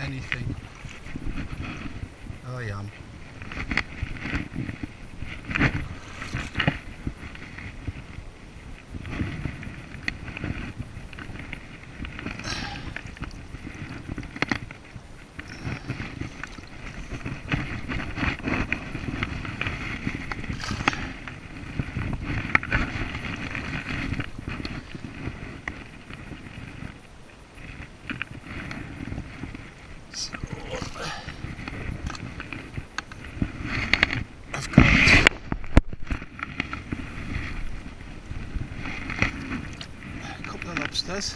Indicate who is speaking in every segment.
Speaker 1: anything. I am. Lobsters.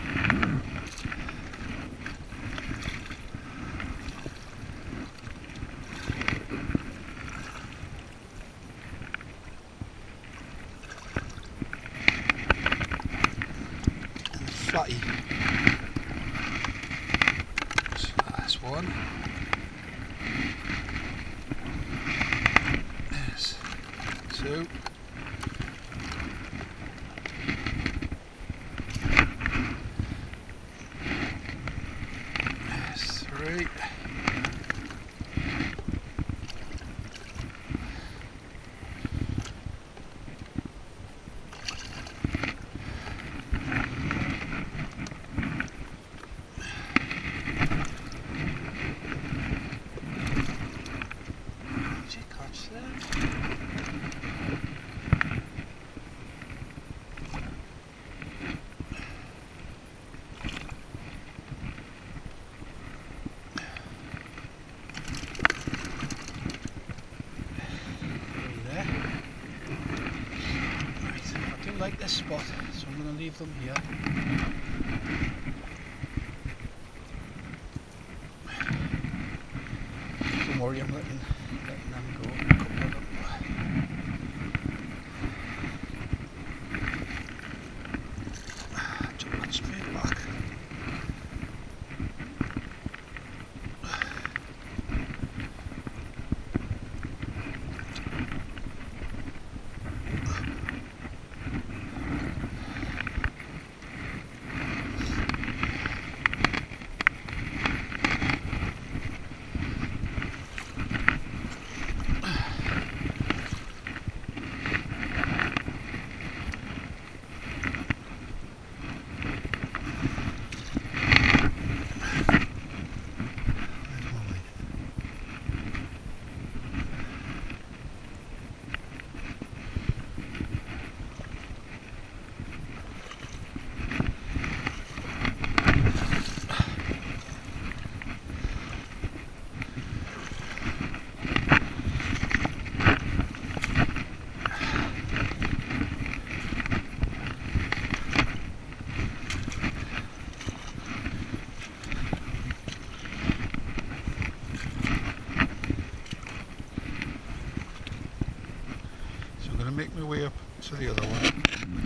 Speaker 1: And the flatty. So that's one. There's two. Three. Did you catch that? Like this spot, so I'm going to leave them here. Don't worry, I'm letting them go. A couple of them. Jump that straight back. Make my way up to the other one.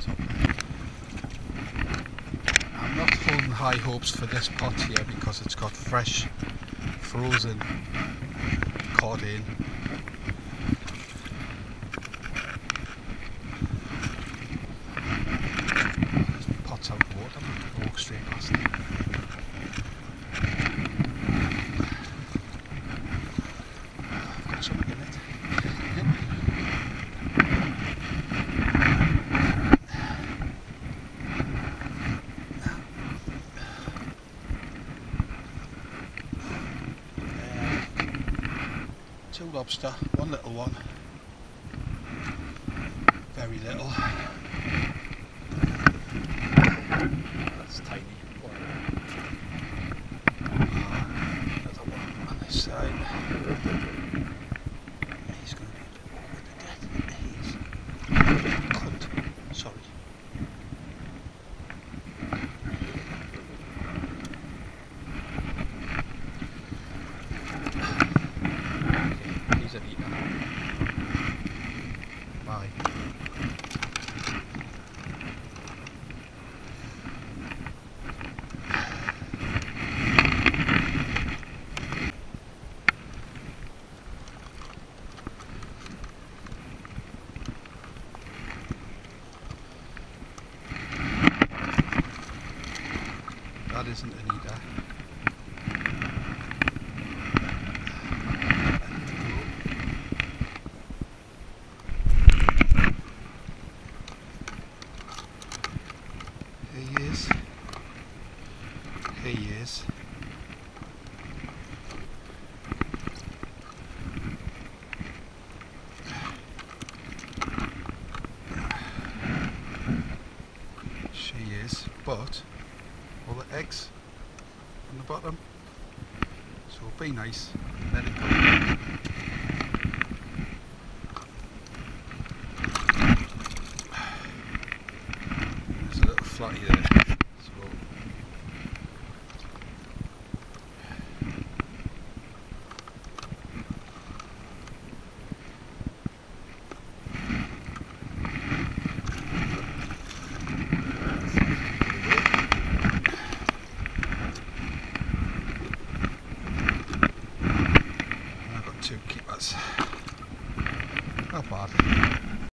Speaker 1: I'm not holding high hopes for this pot here because it's got fresh frozen cod in. Pot's out of water, I'll walk straight past it. I've got something in it. Two lobster, one little one, very little, that's tiny, another one on this side, he's going to be a bit over the deck, he's cunt, sorry. Bye. but all the eggs on the bottom. So be nice, let it go. There's a little flatty there. So I've got two keepers. Not bad.